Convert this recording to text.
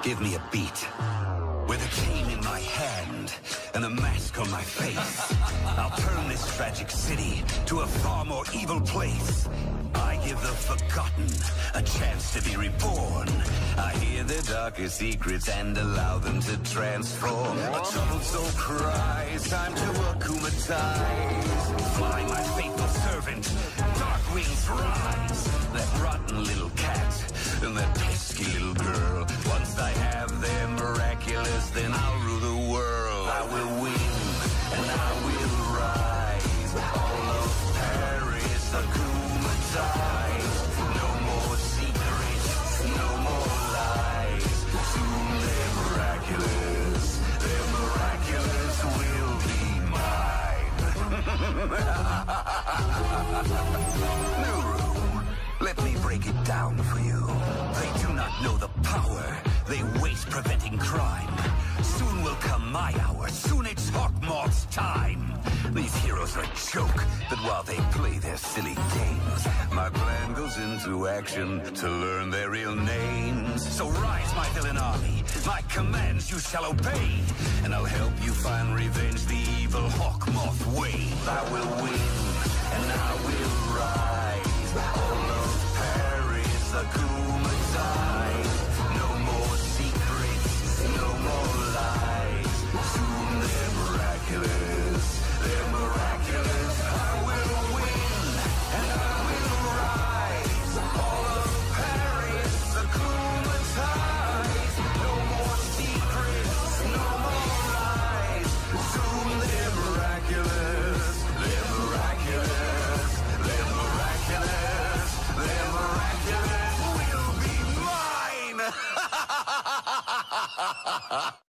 Give me a beat. With a cane in my hand and a mask on my face, I'll turn this tragic city to a far more evil place. I give the forgotten a chance to be reborn. I hear their darkest secrets and allow them to transform. A troubled soul cries, time to akumatize. Fly, my faithful servant, dark wings rise. That rotten little cat and that pesky little girl. Once I have them miraculous, then I'll rule the world. I will win and I will rise. All of Paris akumatize. No more secrets, no more lies. Soon they're miraculous. They're miraculous will be mine. New room. Let me break it down for you. They do not know the power they waste preventing crime. Soon will come my hour. Soon it's Hawkmoth's time. These heroes are a joke, but while they play their silly games, my plan goes into action to learn their real names. So rise, my villain army. My commands you shall obey, and I'll help you find revenge the evil Hawkmoth way. I will win, and I will rise. All of Paris akumatize. No more secrets, no more lies. Soon they're miraculous. They're miraculous. I will win, and I will rise. All of Paris akumatize. No more secrets, no more lies. Soon they're miraculous. They're miraculous. They're miraculous. They're miraculous. Will be mine.